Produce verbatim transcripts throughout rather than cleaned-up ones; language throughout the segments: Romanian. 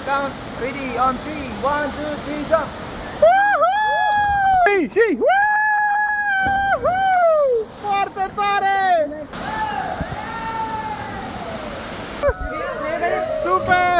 count. Ready on three. One, two, three, jump. Și, și, foarte tare! Super!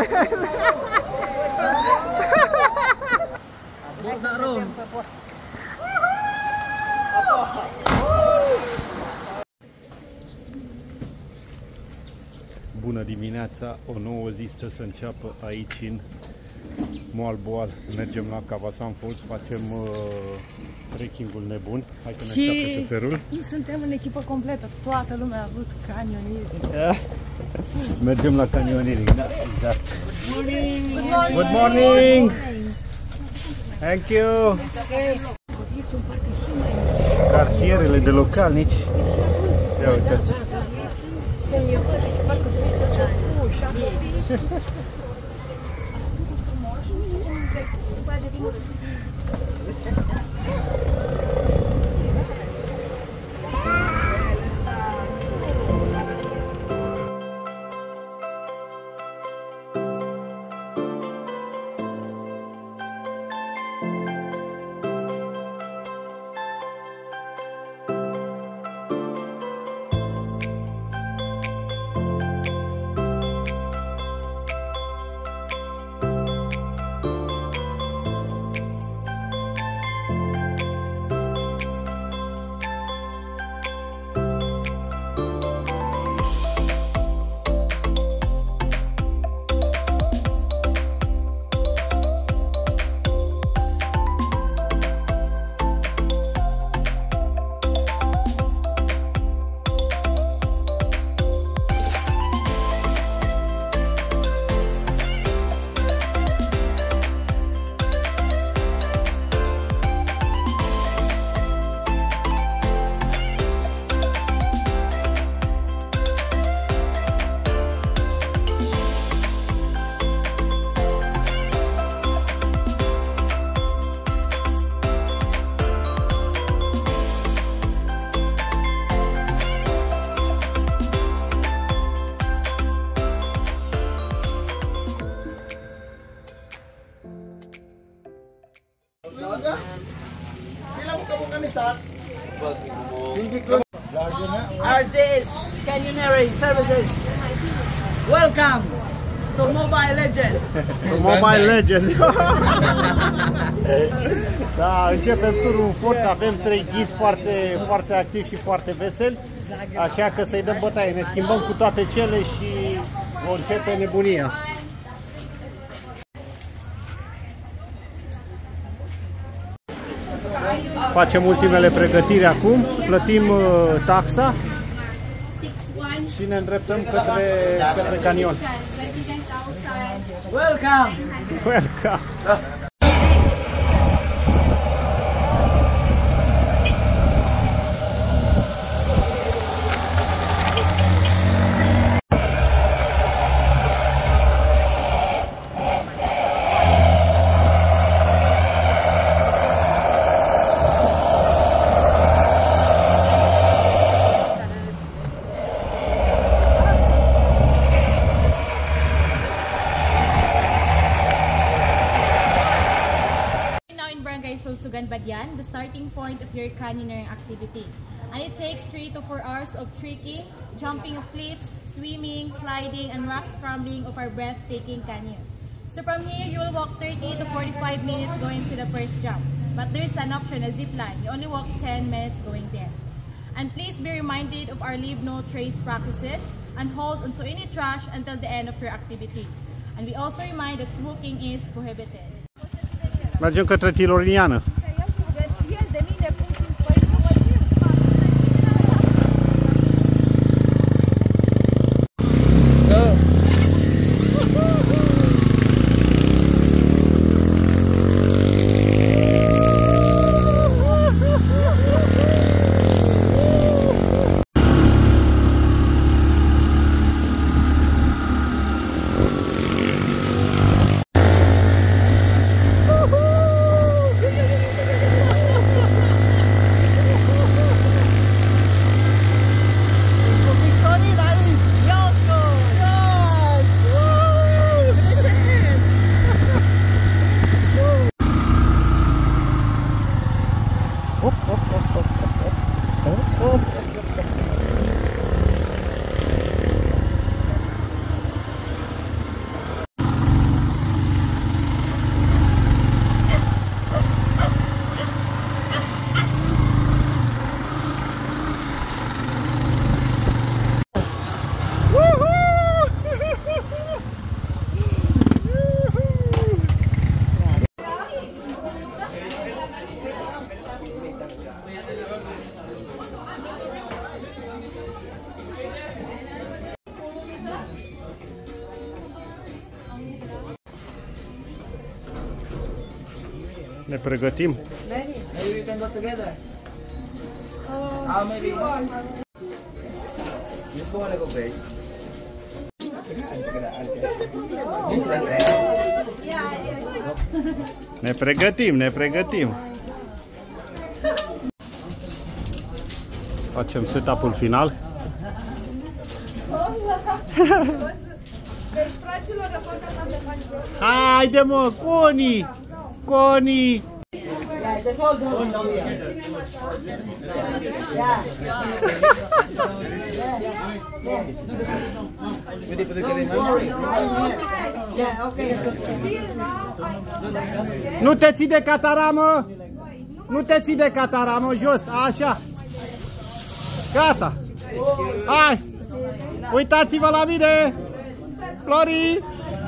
Bună dimineața, o nouă zi stă să înceapă aici în Moalboal. Mergem la Cavasan Falls, facem uh, trekking-ul nebun. Hai că ne așteaptă șoferul. Suntem în echipă completă, toată lumea a avut canyoning. Mergem la canyoning, da, exact. Good morning! Good morning! Thank you! Cartierele de localnici. Ia uitați. R J's Canyoneering Services. Welcome to Mobile Legend. Mobile Legend. Da, începem turul fort, avem trei ghizi foarte, foarte activi și foarte veseli, așa că să-i dăm bătaie, ne schimbăm cu toate cele și o începe nebunia. Facem ultimele pregătiri acum, plătim uh, taxa și ne îndreptăm către, către canion. Welcome. Welcome. Sulsugan, Badian, the starting point of your canyoneering activity. And it takes three to four hours of trekking, jumping of cliffs, swimming, sliding, and rock scrambling of our breathtaking canyon. So from here, you will walk thirty to forty-five minutes going to the first jump. But there's an option, a zip line. You only walk ten minutes going there. And please be reminded of our leave no trace practices and hold onto any trash until the end of your activity. And we also remind that smoking is prohibited. Mergem către Tiloriniană. Ne pregătim? Maybe we can go together. How maybe? Just go wanna go first. Ne pregătim, ne pregătim. Facem setup-ul final. Haide mă, Coni! Coni! Yeah, just hold on. Yeah. Yeah, okay. Nu te ții de cataramă! Nu te ții de cataramă, jos, așa! Gata! Hai! Uitați-vă la mine! Flori!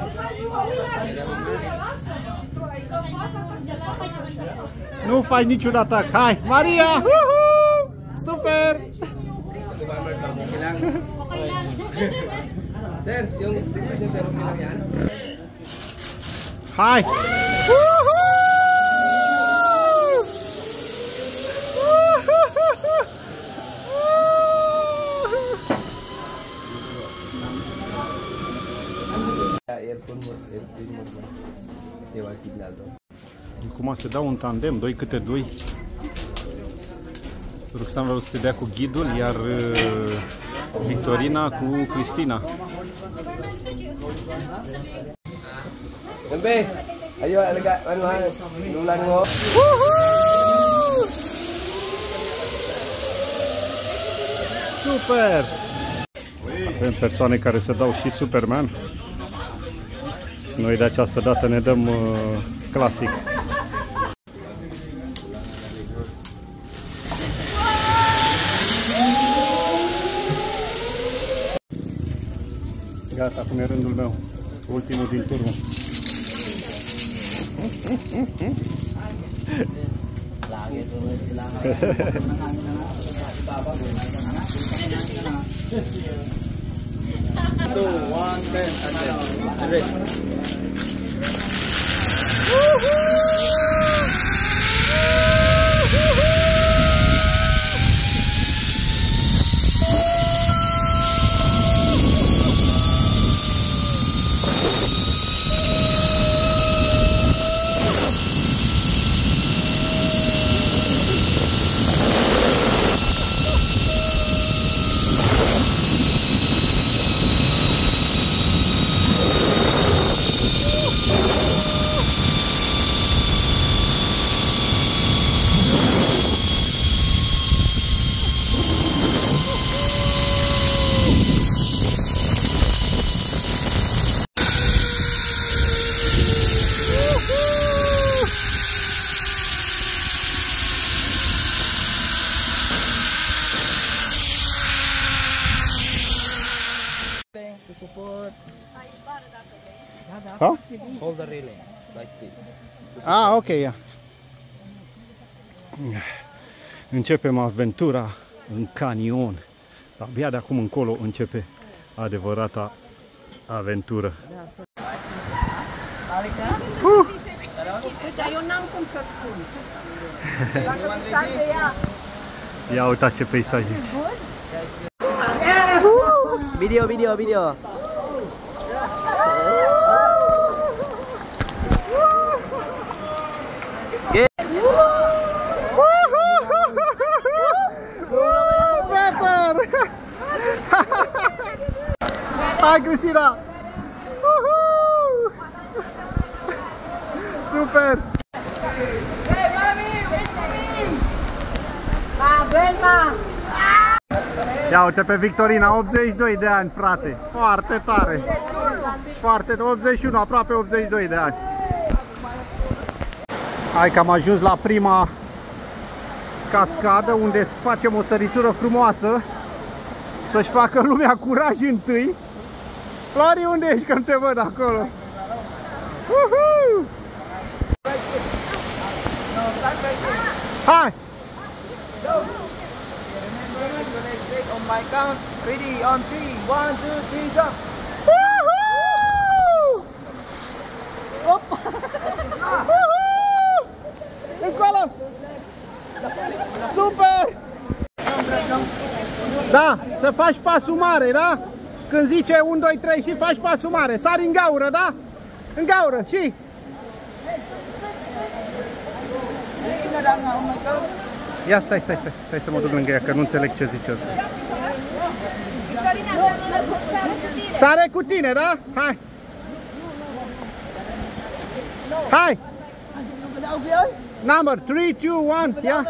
Nu faci niciun atac! Hai! Maria! Uhu! Super! Hai! Uhu! Acum se dau un tandem, doi câte doi. Roxana vreau să se dea cu ghidul, iar Victorina cu Cristina. Nembe, ayo agak anu ulang ngo. Super! Avem persoane care se dau și Superman. Noi de această dată ne dăm uh, clasic. Gata, acum e rândul meu. Ultimul din turmă. Two, one, ten, and then to support. Huh? Hold the railings like this. Ah, ok, ia. Începem aventura în canion. Abia de acum încolo începe adevărata aventură. Uh! Ia uitați ce peisaj aici. Video, video, video. Hai, Cristina! Super! Hey, mami, wait for me! Ma, Belma! Ia uite pe Victorina, optzeci și doi de ani, frate. Foarte tare. Foarte, optzeci și unu, aproape optzeci și doi de ani. Hai că am ajuns la prima cascadă, unde facem o săritură frumoasă. Să-și facă lumea curaj întâi. Flori, unde ești, că nu te văd acolo? Uhu! Hai! On my count, ready, on three, one, two, three, jump! Woohoo! Super! Da, să faci pasul mare, da? Când zice unu, doi, trei și faci pasul mare. Sari în gaură, da? În gaură, și... Ia stai, stai, stai, stai să mă duc lângă ea, că nu înțeleg ce zice asta. Sare cu tine, da? Hai! Hai! Number three, two, one, yeah.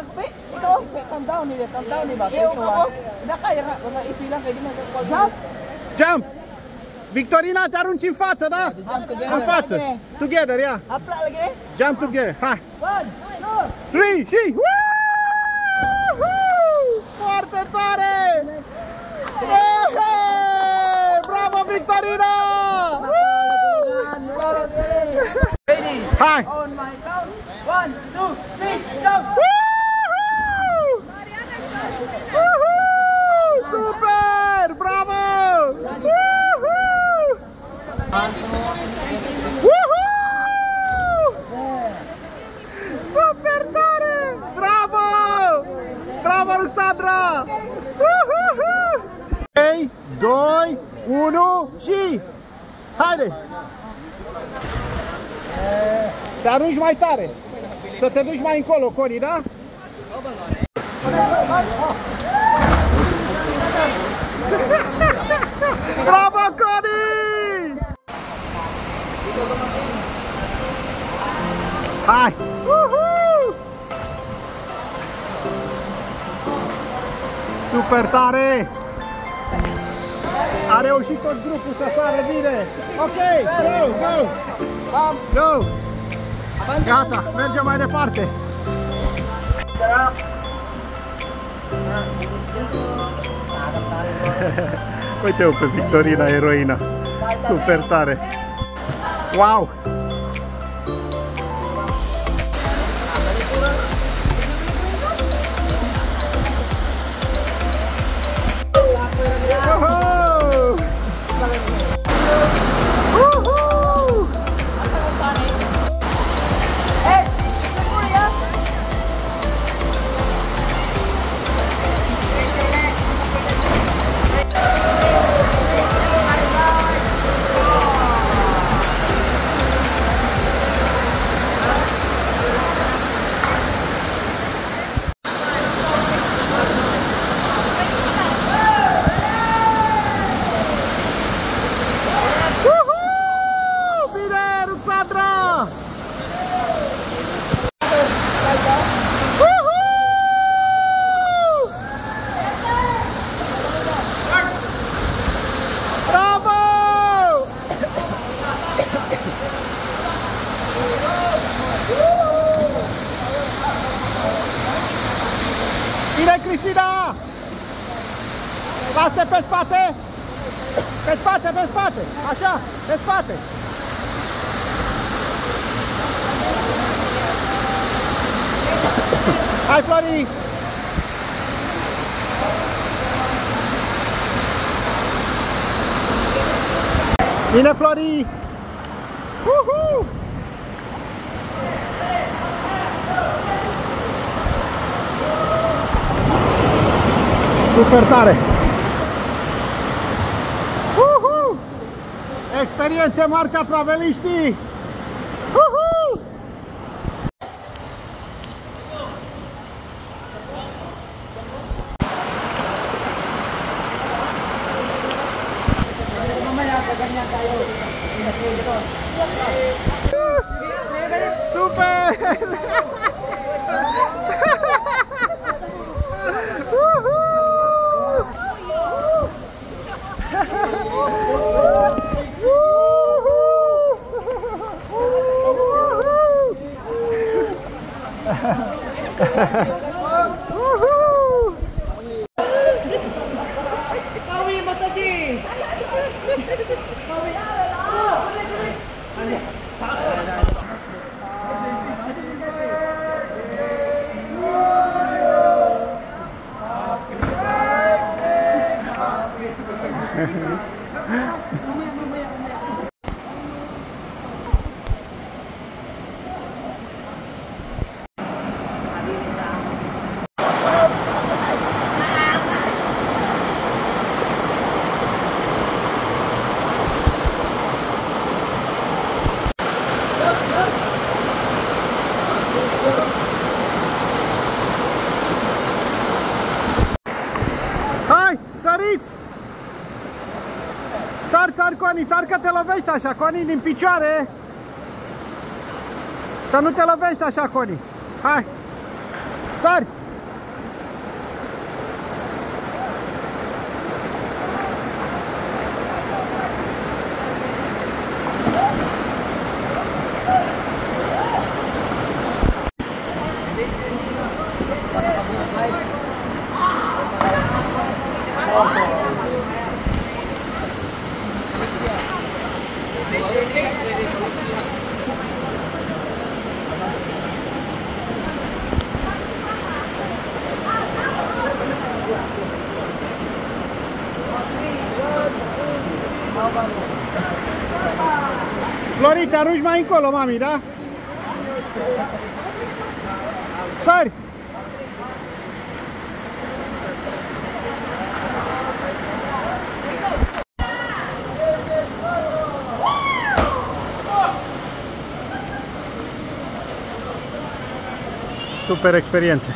Jump! Victorina, te arunci în față, da? În față. Together, yeah. Jump together, hai. Three, și... Foarte tare! Bravo, Victorina! Hai! On my count. One, two, three, jump! Super! Bravo! Super tare! Bravo! Bravo, Alexandra! trei, doi, unu și... Haide! Te arunci mai tare! Să te duci mai încolo, Coni, da? Bravo, Coni! Hai! Uhu! Super tare! A reușit tot grupul să sară bine! Ok, go, go! Go! Gata, mergem mai departe! Uite-o pe Victorina, eroina! Super tare! Wow! Cristina! Lasă pe spate! Pe spate, pe spate! Așa, pe spate! Hai, Flori! Bine, Flori! Uhu! Super tare! Uhu! Experiențe mari ca traveliștii! Uhu! Super! Sar, sar, Coni, sar că te lovești așa, Coni, din picioare. Să nu te lovești așa, Coni. Hai, sari. Flori, te arunci mai încolo, mami, da? Sari! Super experiențe!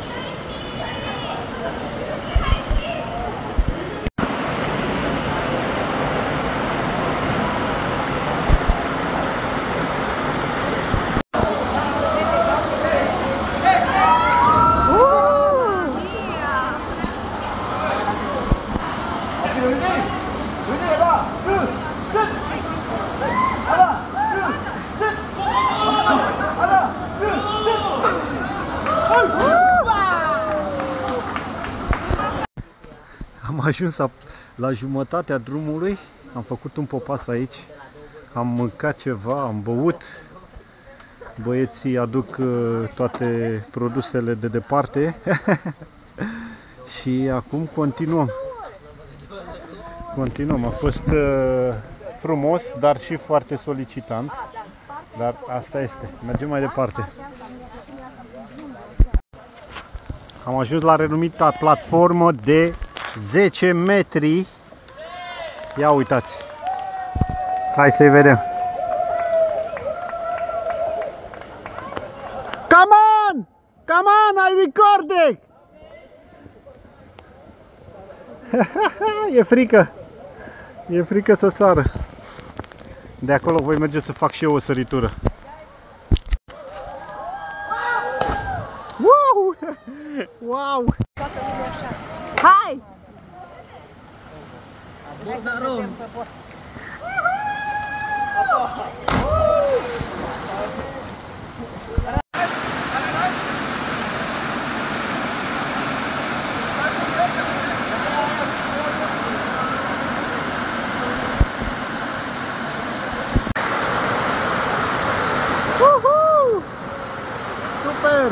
Am ajuns la jumătatea drumului, am făcut un popas aici, am mâncat ceva, am băut, băieții aduc toate produsele de departe și acum continuăm. Continuăm, a fost frumos, dar și foarte solicitant, dar asta este, mergem mai departe. Am ajuns la renumita platformă de zece metri. Ia uitați. Hai să-i vedem. Come on! Come on, I recording! E frică. E frică să sară. De acolo voi merge să fac și eu o săritură. Wow! Wow! Hai! Woohoo! Super!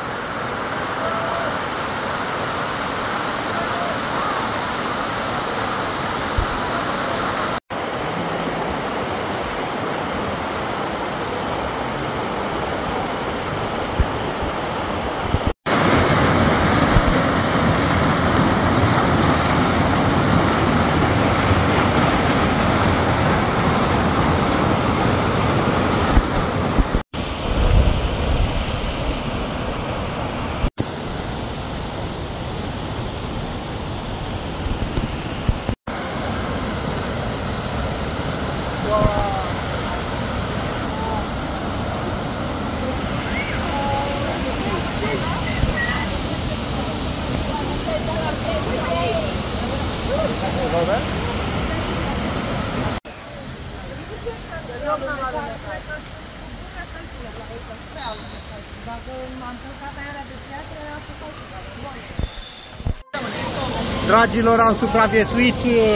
Dragilor, am supraviețuit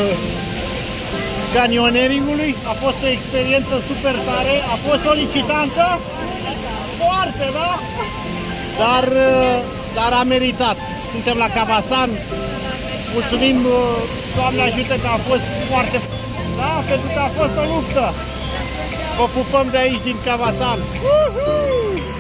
canioneringului, a fost o experiență super tare, a fost solicitantă, foarte, da? Dar, dar a meritat. Suntem la Cavasan, mulțumim, Doamne ajută că a fost foarte, da? Pentru că a fost o luptă. Vă pupăm de aici din Cavasan. Uhu!